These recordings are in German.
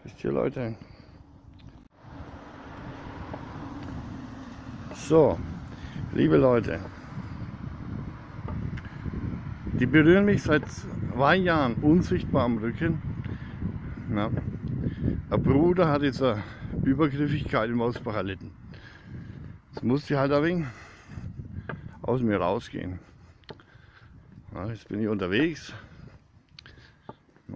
Wisst ihr, Leute? So, liebe Leute, die berühren mich seit 2 Jahren unsichtbar am Rücken. Ja. Der Bruder hat jetzt eine Übergriffigkeit im Ausbach erlitten. Jetzt musste ich halt ein wenig aus mir rausgehen. Ja, jetzt bin ich unterwegs. Ja.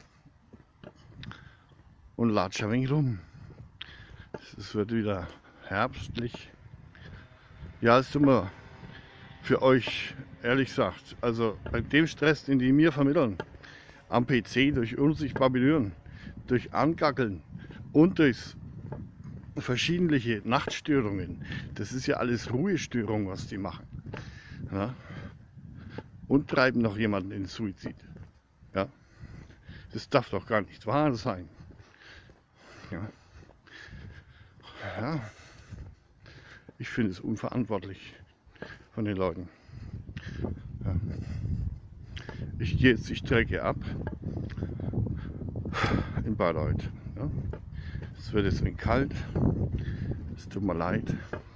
Und latsche ein wenig rum. Es wird wieder herbstlich. Ja, es tut mir für euch ehrlich gesagt, also bei dem Stress, den die mir vermitteln, am PC durch unsichtbar berühren, durch Angackeln und durch verschiedene Nachtstörungen, das ist ja alles Ruhestörung, was die machen. Ja? Und treiben noch jemanden in den Suizid. Ja? Das darf doch gar nicht wahr sein. Ja? Ja. Ich finde es unverantwortlich von den Leuten. Ja. Ich gehe jetzt die Strecke ab in Bayreuth. Ja. Es wird jetzt ein wenig kalt, es tut mir leid.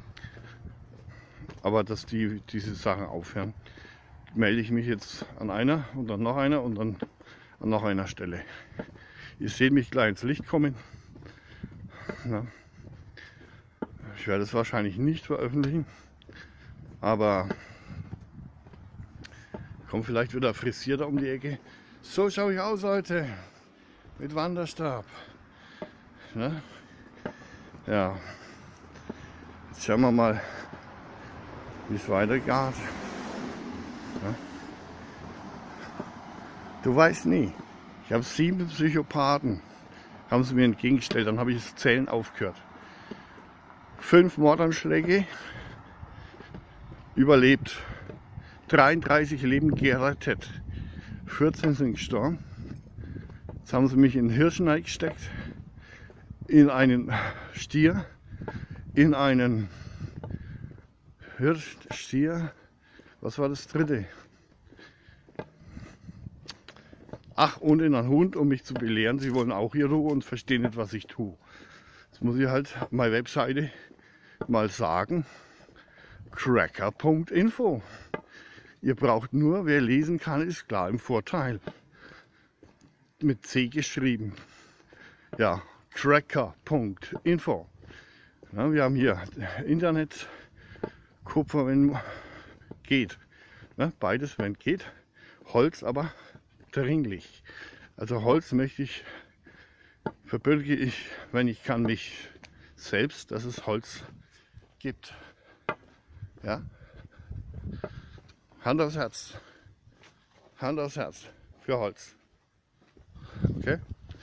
Aber dass diese Sachen aufhören, melde ich mich jetzt an einer und dann noch einer und dann an noch einer Stelle. Ihr seht mich gleich ins Licht kommen. Ja. Ich werde es wahrscheinlich nicht veröffentlichen, aber kommt vielleicht wieder frisierter um die Ecke. So schaue ich aus, Leute, mit Wanderstab. Ne? Ja, jetzt schauen wir mal, wie es weitergeht. Ja? Du weißt nie. Ich habe 7 Psychopathen, haben sie mir entgegengestellt, dann habe ich das Zählen aufgehört. 5 Mordanschläge überlebt, 33 Leben gerettet, 14 sind gestorben. Jetzt haben sie mich in den Hirsch gesteckt, in einen Stier, in einen Stier. Was war das dritte? Ach, und in einen Hund, um mich zu belehren. Sie wollen auch ihre Ruhe und verstehen nicht, was ich tue. Jetzt muss ich halt meine Webseite mal sagen. Cracker.info. Ihr braucht nur, wer lesen kann, ist klar im Vorteil. Mit C geschrieben. Ja, Cracker.info. Ja, wir haben hier Internet, Kupfer, wenn geht. Ja, beides, wenn geht. Holz aber dringlich. Also Holz verbürge ich, wenn ich kann, mich selbst, dass es Holz gibt. Ja? Hand aufs Herz. Hand aufs Herz für Holz. Okay?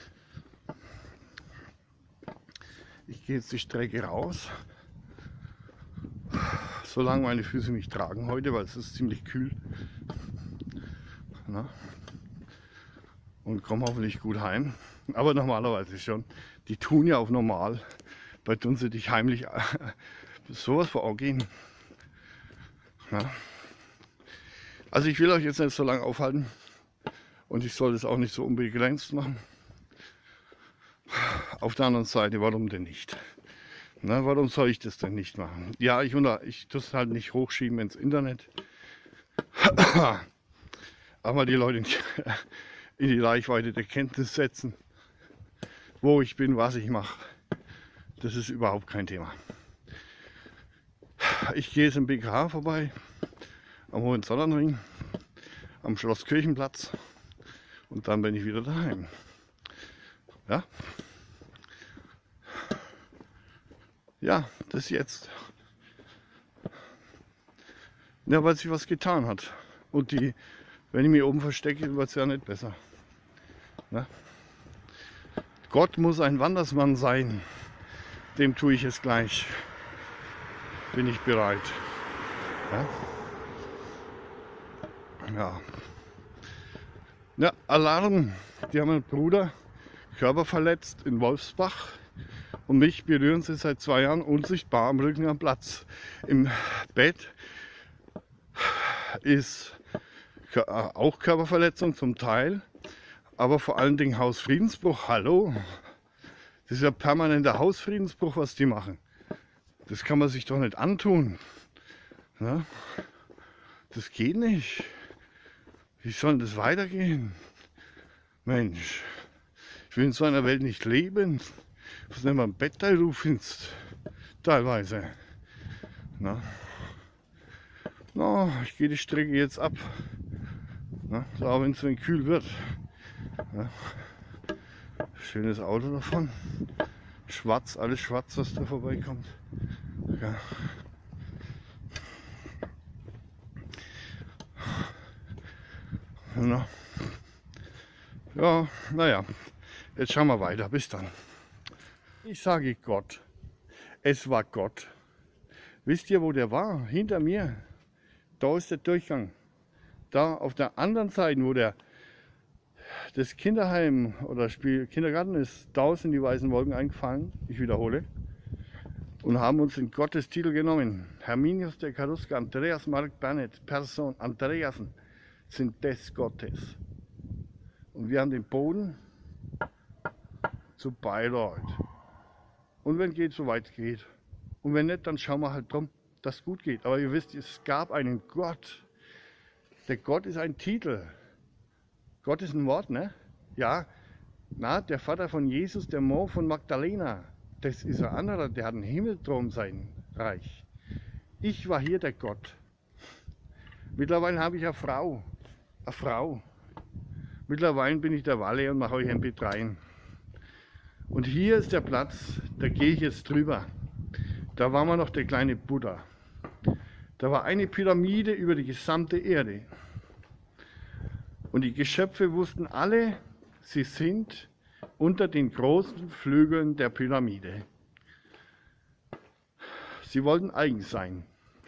Ich gehe jetzt die Strecke raus. Solange meine Füße mich tragen heute, weil es ist ziemlich kühl. Na? Und komme hoffentlich gut heim. Aber normalerweise schon. Die tun ja auf normal. Bei tun sie dich heimlich sowas vorgehen. Ja. Also ich will euch jetzt nicht so lange aufhalten. Und ich soll das auch nicht so unbegrenzt machen. Auf der anderen Seite, warum denn nicht? Na, warum soll ich das denn nicht machen? Ja, ich tue es halt nicht hochschieben ins Internet. Aber die Leute in die Reichweite der Kenntnis setzen, wo ich bin, was ich mache. Das ist überhaupt kein Thema. Ich gehe jetzt im BKH vorbei, am Hohenzollernring, am Schlosskirchenplatz und dann bin ich wieder daheim. Ja? Ja, das jetzt. Ja, weil sich was getan hat. Und wenn ich mich oben verstecke, wird es ja nicht besser. Ja? Gott muss ein Wandersmann sein. Dem tue ich es gleich. Bin ich bereit. Ja? Ja. Ja, Alarm. Die haben einen Bruder körperverletzt in Wolfsbach. Und mich berühren sie seit 2 Jahren unsichtbar am Rücken am Platz. Im Bett ist auch Körperverletzung zum Teil, aber vor allen Dingen Hausfriedensbruch. Hallo, Das ist ja permanenter Hausfriedensbruch, was die machen. Das kann man sich doch nicht antun. Ja? Das geht nicht. Wie soll das weitergehen? Mensch, ich will in so einer Welt nicht leben. Was nicht mal ein Bett da du findest. Teilweise. Na? No, ich gehe die Strecke jetzt ab. Na? So, auch wenn es wenn kühl wird. Ja? Schönes Auto davon. Schwarz, alles schwarz, was da vorbeikommt. Ja. Ja, naja, jetzt schauen wir weiter. Bis dann. Ich sage Gott. Es war Gott. Wisst ihr, wo der war? Hinter mir. Da ist der Durchgang. Da auf der anderen Seite, wo das Kinderheim oder Kindergarten ist, da sind die weißen Wolken eingefallen. Ich wiederhole. Und haben uns den Gottestitel genommen. Herminius der Karuska, Andreas Mark Bernett, Person Andreasen sind des Gottes. Und wir haben den Boden zu Bayreuth. Und wenn geht, so weit geht. Und wenn nicht, dann schauen wir halt drum, dass es gut geht. Aber ihr wisst, es gab einen Gott. Der Gott ist ein Titel. Gott ist ein Wort, ne? Ja, na, der Vater von Jesus, der Mann von Magdalena. Das ist ein anderer, der hat einen Himmel drum sein Reich. Ich war hier der Gott. Mittlerweile habe ich eine Frau. Eine Frau. Mittlerweile bin ich der Walle und mache euch MP3. Und hier ist der Platz, da gehe ich jetzt drüber. Da war mal noch der kleine Buddha. Da war eine Pyramide über die gesamte Erde. Und die Geschöpfe wussten alle, sie sind unter den großen Flügeln der Pyramide. Sie wollten eigen sein.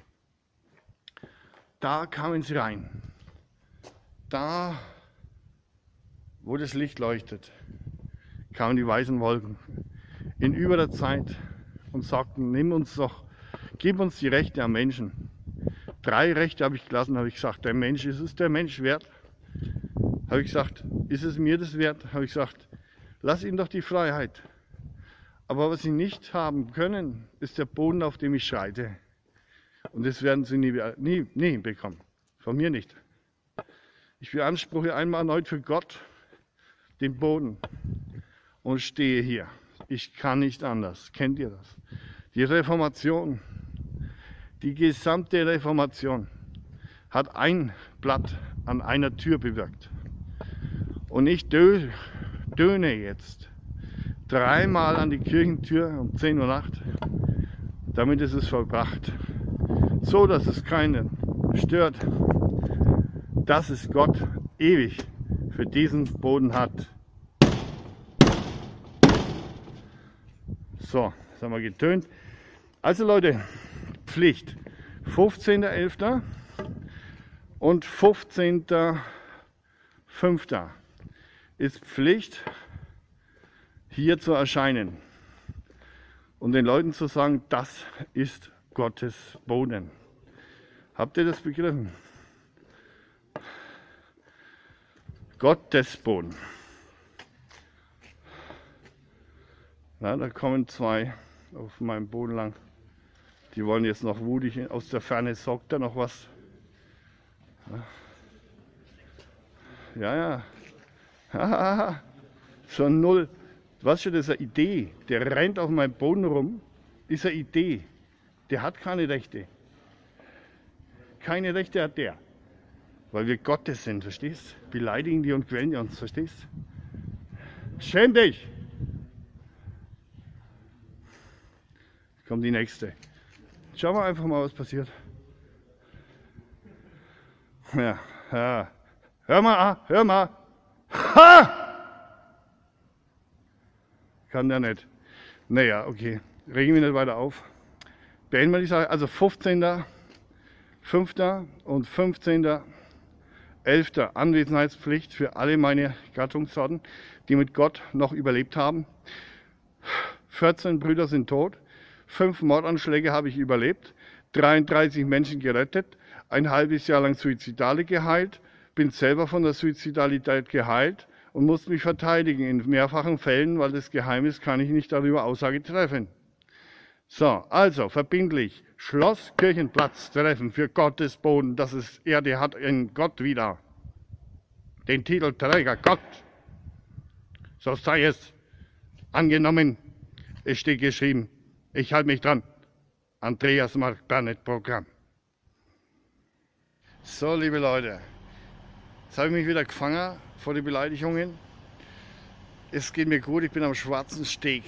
Da kamen sie rein. Da, wo das Licht leuchtet, kamen die weißen Wolken in über der Zeit und sagten, nimm uns doch, gib uns die Rechte am Menschen. 3 Rechte habe ich gelassen, habe ich gesagt, der Mensch, ist es der Mensch wert? Habe ich gesagt, ist es mir das wert? Habe ich gesagt, lass ihm doch die Freiheit. Aber was sie nicht haben können, ist der Boden, auf dem ich schreite. Und das werden sie nie bekommen. Von mir nicht. Ich beanspruche einmal erneut für Gott den Boden und stehe hier. Ich kann nicht anders. Kennt ihr das? Die Reformation, die gesamte Reformation hat ein Blatt an einer Tür bewirkt. Und ich töne jetzt 3-mal an die Kirchentür um 10 Uhr Nacht, damit ist es vollbracht. So, dass es keinen stört, dass es Gott ewig für diesen Boden hat. So, das haben wir getönt. Also Leute, Pflicht. 15.11. und 15.05. ist Pflicht, hier zu erscheinen und den Leuten zu sagen, das ist Gottes Boden. Habt ihr das begriffen? Gottes Boden. Na, da kommen 2 auf meinem Boden lang. Die wollen jetzt noch wutig, aus der Ferne saugt da noch was. Ja. So 0. Was schon, das ist eine Idee. Der rennt auf meinem Boden rum. Ist eine Idee. Der hat keine Rechte. Keine Rechte hat der. Weil wir Gottes sind, verstehst? Beleidigen die und quälen die uns, verstehst? Schäm dich! Kommt die nächste. Schauen wir einfach mal, was passiert. Ja. Hör mal. Ha! Kann der nicht. Naja, okay. Regen wir nicht weiter auf. Beenden wir die Sache. Also 15.05. und 15.11. Anwesenheitspflicht für alle meine Gattungssorten, die mit Gott noch überlebt haben. 14 Brüder sind tot. 5 Mordanschläge habe ich überlebt. 33 Menschen gerettet. Ein halbes Jahr lang Suizidale geheilt. Bin selber von der Suizidalität geheilt. und muss mich verteidigen in mehrfachen Fällen, weil das geheim ist, kann ich nicht darüber Aussage treffen. So, also verbindlich, Schloss Kirchenplatz treffen für Gottes Boden, dass es Erde hat in Gott wieder. Den Titelträger Gott. So sei es. Angenommen, es steht geschrieben, ich halte mich dran. Andreas Mark Bernett Programm. So, liebe Leute, jetzt habe ich mich wieder gefangen vor den Beleidigungen. Es geht mir gut, ich bin am schwarzen Steg.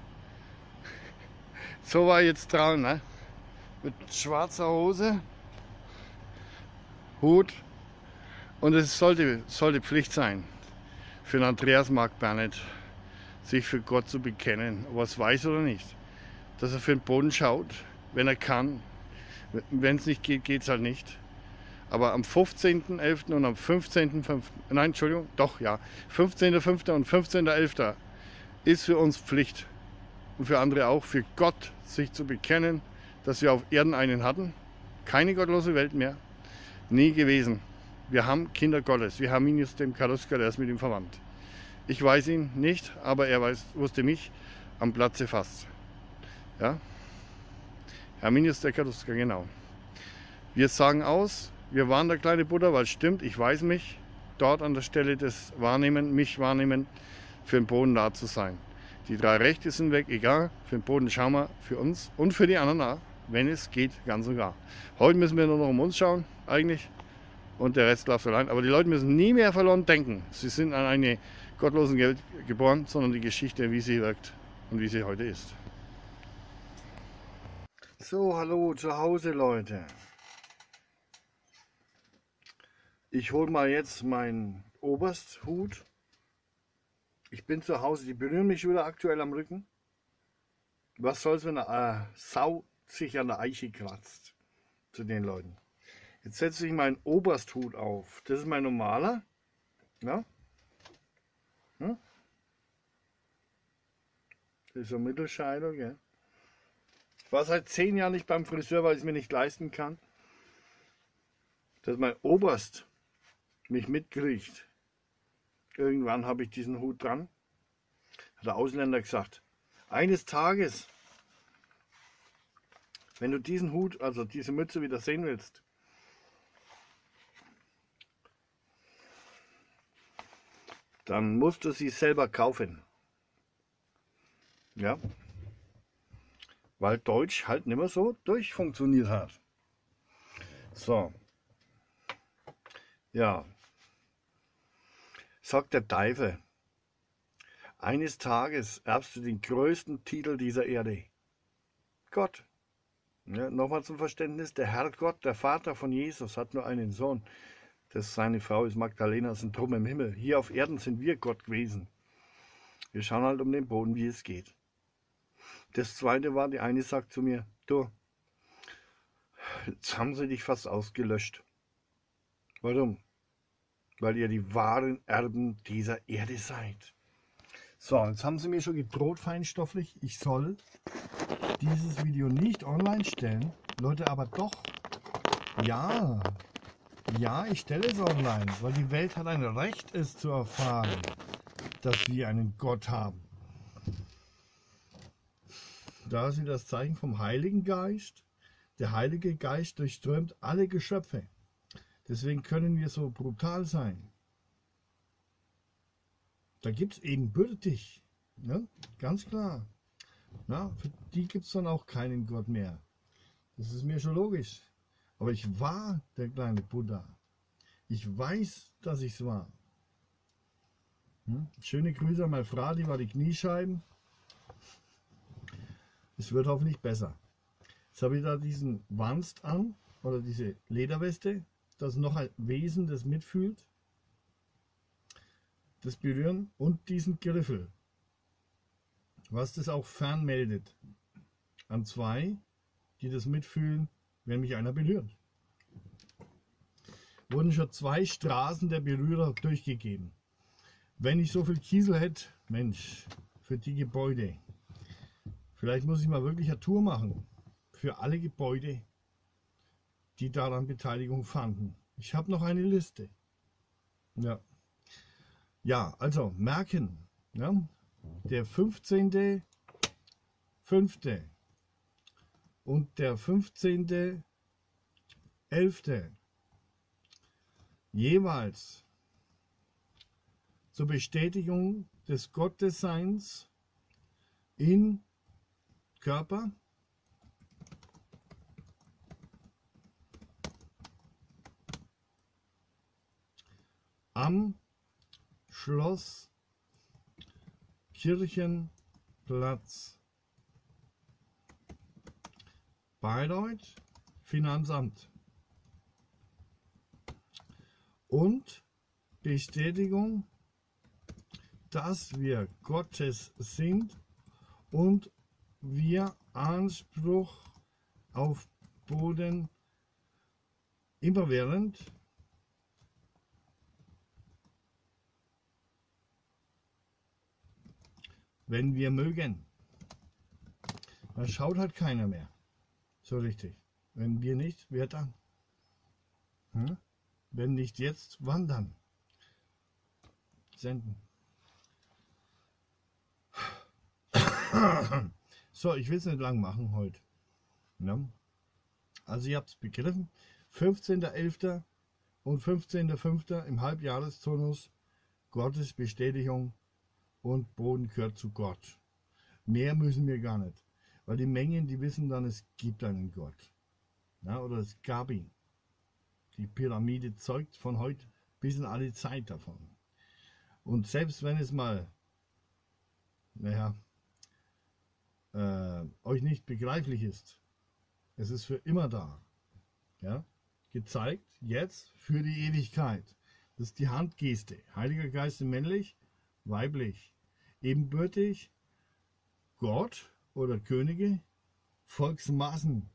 So war ich jetzt dran, ne? Mit schwarzer Hose, Hut, und es sollte Pflicht sein für den Andreas Mark Bernett, sich für Gott zu bekennen, ob er es weiß oder nicht. Dass er für den Boden schaut, wenn er kann. Wenn es nicht geht, geht es halt nicht. Aber am 15.11. und am 15.05. Nein, Entschuldigung, doch, ja. 15.05. und 15.11. ist für uns Pflicht. Und für andere auch, für Gott sich zu bekennen, dass wir auf Erden einen hatten. Keine gottlose Welt mehr. Nie gewesen. Wir haben Kinder Gottes. Wir haben ihn jetzt dem Karuska, der ist mit ihm verwandt. Ich weiß ihn nicht, aber er wusste mich am Platze fast. Ja? Herminius der Karuska, genau. Wir sagen aus, wir waren der kleine Buddha, weil es stimmt, ich weiß mich, dort an der Stelle des Wahrnehmen, mich wahrnehmen, für den Boden da zu sein. Die 3 Rechte sind weg, egal, für den Boden schauen wir für uns und für die anderen auch, wenn es geht, ganz und gar. Heute müssen wir nur noch um uns schauen, eigentlich, und der Rest läuft allein. Aber die Leute müssen nie mehr verloren denken. Sie sind an eine gottlosen Welt geboren, sondern die Geschichte, wie sie wirkt und wie sie heute ist. So, hallo zu Hause, Leute. Ich hole mal jetzt meinen Obersthut. Ich bin zu Hause, die berühren mich wieder aktuell am Rücken. Was soll's, wenn eine Sau sich an der Eiche kratzt? Zu den Leuten. Jetzt setze ich meinen Obersthut auf. Das ist mein normaler. Ja? Hm? Das ist so Mittelscheitel, gell? Ich war seit 10 Jahren nicht beim Friseur, weil ich es mir nicht leisten kann. Dass mein Oberst mich mitkriegt. Irgendwann habe ich diesen Hut dran. Hat der Ausländer gesagt, eines Tages, wenn du diesen Hut, also diese Mütze wieder sehen willst, dann musst du sie selber kaufen. Ja. Weil Deutsch halt nicht mehr so durchfunktioniert hat. So. Ja. Sagt der Teufel, eines Tages erbst du den größten Titel dieser Erde. Gott. Ja, nochmal zum Verständnis, der Herrgott, der Vater von Jesus, hat nur einen Sohn. Seine Frau ist Magdalena, sind drum im Himmel. Hier auf Erden sind wir Gott gewesen. Wir schauen halt um den Boden, wie es geht. Das zweite war, die eine sagt zu mir, du, jetzt haben sie dich fast ausgelöscht. Warum? Weil ihr die wahren Erben dieser Erde seid. So, jetzt haben sie mir schon gedroht, feinstofflich, ich soll dieses Video nicht online stellen. Leute, aber doch. Ja, ich stelle es online, weil die Welt hat ein Recht, es zu erfahren, dass wir einen Gott haben. Da ist das Zeichen vom Heiligen Geist. Der Heilige Geist durchströmt alle Geschöpfe. Deswegen können wir so brutal sein. Da gibt es ebenbürtig, ne? Ganz klar. Na, für die gibt es dann auch keinen Gott mehr. Das ist mir schon logisch. Aber ich war der kleine Buddha. Ich weiß, dass ich es war. Schöne Grüße an meine Frau, die war die Kniescheiben. Es wird hoffentlich besser. Jetzt habe ich da diesen Wanst an, oder diese Lederweste. Das ist noch ein Wesen, das mitfühlt. Das Berühren und diesen Griffel. Was das auch fernmeldet. An 2, die das mitfühlen, wenn mich einer berührt. Wurden schon 2 Straßen der Berührer durchgegeben. Wenn ich so viel Kiesel hätte, Mensch, für die Gebäude. Vielleicht muss ich mal wirklich eine Tour machen. Für alle Gebäude, die daran Beteiligung fanden. Ich habe noch eine Liste. Ja. Ja, also merken, ja, der 15.05. und der 15.11. jeweils zur Bestätigung des Gottesseins in Körper, am Schloss Kirchenplatz Bayreuth, Finanzamt, und Bestätigung, dass wir Gottes sind und wir Anspruch auf Boden immerwährend wenn wir mögen. Da schaut halt keiner mehr. So richtig. Wenn wir nicht, wer dann? Hm? Wenn nicht jetzt, wann dann? Senden. So, ich will es nicht lang machen heute. Ja? Also ihr habt es begriffen. 15.11. und 15.05. im Halbjahresturnus Gottes Bestätigung und Boden gehört zu Gott. Mehr müssen wir gar nicht. Weil die Mengen, die wissen dann, es gibt einen Gott. Ja, oder es gab ihn. Die Pyramide zeugt von heute bis in alle Zeit davon. Und selbst wenn es mal, euch nicht begreiflich ist, es ist für immer da. Ja? Gezeigt, jetzt für die Ewigkeit. Das ist die Handgeste. Heiliger Geist männlich, weiblich, ebenbürtig, Gott oder Könige, Volksmassen.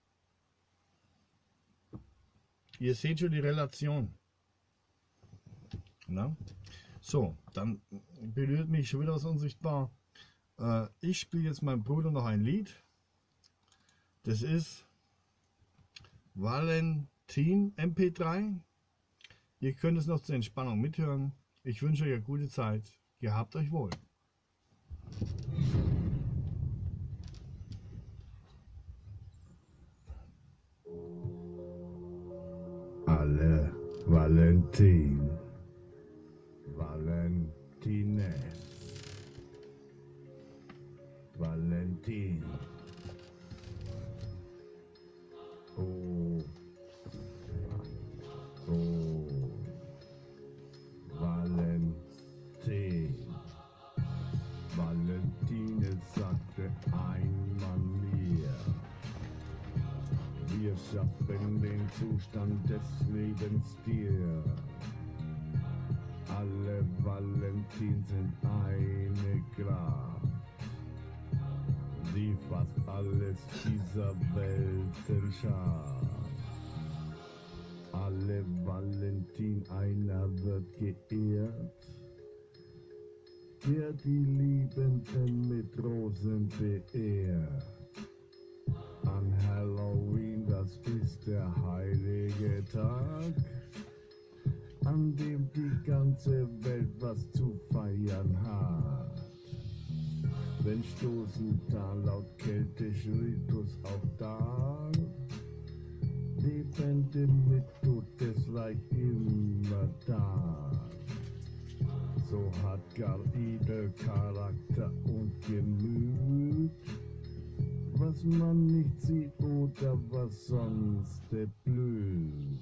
Ihr seht schon die Relation. Na? So, dann berührt mich schon wieder was unsichtbar. Ich spiele jetzt meinem Bruder noch ein Lied. Das ist Valentin MP3. Ihr könnt es noch zur Entspannung mithören. Ich wünsche euch eine gute Zeit. Gehabt euch wohl. Alle Valentin, Valentines, Valentin. Oh, oh, Valentin. Valentine sagte einmal mir, wir schaffen den Zustand des Lebens dir. Alle Valentin sind eine Kraft, die fast alles dieser Welten schafft. Alle Valentin, einer wird geehrt, der die Liebenden mit Rosen beehrt. An Halloween, das ist der heilige Tag, an dem die ganze Welt was zu feiern hat. Wenn stoßen da laut keltisch Ritus auch da, Lebende mit Todesreich immer da. So hat gar Idel Charakter und Gemüt, was man nicht sieht oder was sonst blüht.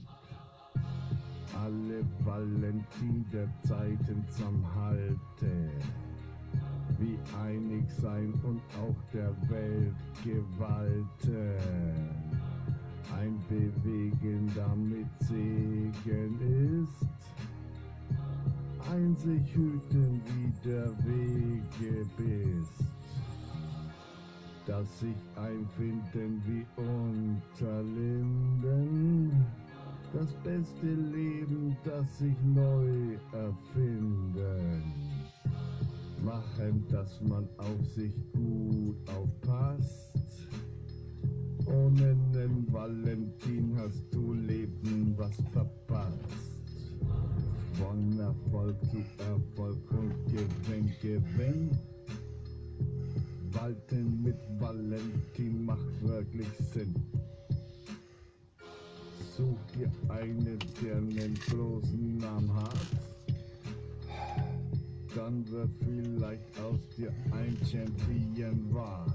Alle Valentin der Zeiten zum Halte, wie einig sein und auch der Welt gewalten. Ein Bewegen, damit Segen ist, ein sich hüten wie der Wege bist, dass sich einfinden wie unter Linden, das beste Leben, das sich neu erfinden, machen, dass man auf sich gut aufpasst. Ohne nen Valentin hast du Leben was verpasst. Von Erfolg zu Erfolg und Gewinn. Walten mit Valentin macht wirklich Sinn. Such dir eine, der einen großen Namen hat. Dann wird vielleicht aus dir ein Championwart.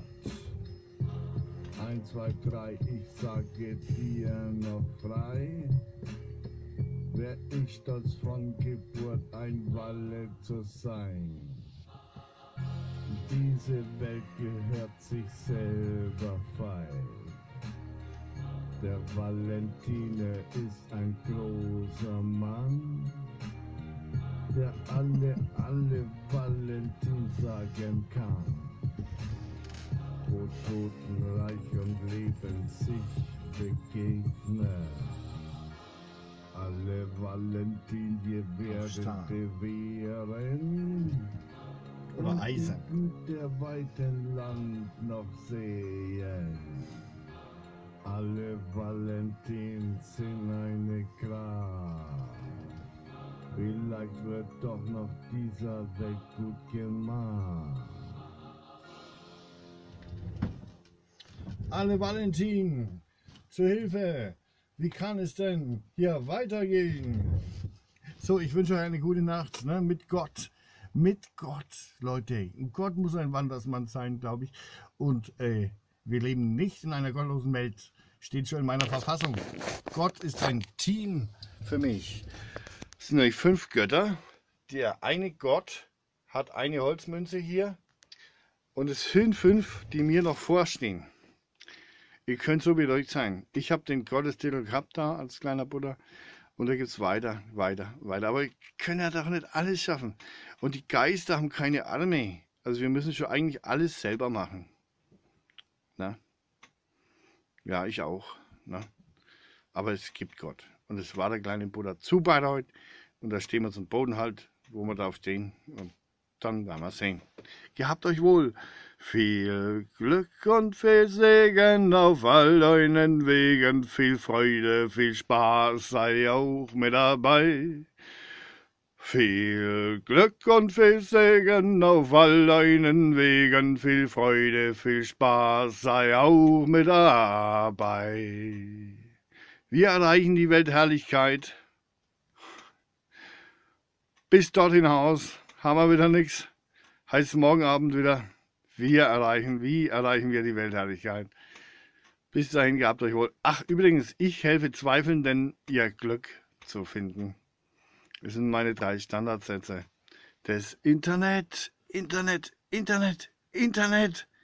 1, 2, 3, ich sage dir noch frei. Wär ich stolz von Geburt ein Walle zu sein. Diese Welt gehört sich selber feil. Der Valentine ist ein großer Mann, der alle Valentin sagen kann. Wo Totenreich und Leben sich begegnen. Alle Valentin, wir werden bewähren. Oder Eisen. Und der weiten Land noch sehen. Alle Valentins sind eine Grab. Vielleicht wird doch noch dieser Welt gut gemacht. Alle Valentin, zur Hilfe! Wie kann es denn hier weitergehen? So, ich wünsche euch eine gute Nacht, ne? Mit Gott. Mit Gott, Leute. Gott muss ein Wandersmann sein, glaube ich. Und wir leben nicht in einer gottlosen Welt. Steht schon in meiner Verfassung. Gott ist ein Team für mich. Es sind nämlich 5 Götter. Der eine Gott hat eine Holzmünze hier. Und es sind 5, die mir noch vorstehen. Ihr könnt so beruhigt sein. Ich habe den Gottestitel gehabt da als kleiner Buddha. Und da geht es weiter. Aber wir können ja doch nicht alles schaffen. Und die Geister haben keine Arme. Also wir müssen schon eigentlich alles selber machen. Na? Ja, ich auch. Na? Aber es gibt Gott. Und es war der kleine Buddha zu Bayreuth. Und da stehen wir zum Boden halt, wo wir drauf stehen. Und dann werden wir sehen. Gehabt euch wohl. Viel Glück und viel Segen auf all euren Wegen. Viel Freude, viel Spaß sei auch mit dabei. Viel Glück und viel Segen auf all deinen Wegen, viel Freude, viel Spaß sei auch mit dabei. Wir erreichen die Weltherrlichkeit. Bis dorthin Haus haben wir wieder nichts. Heißt morgen Abend wieder, wie erreichen wir die Weltherrlichkeit. Bis dahin, gehabt euch wohl. Ach, übrigens, ich helfe Zweifelnden, ihr Glück zu finden. Das sind meine 3 Standardsätze. Das Internet.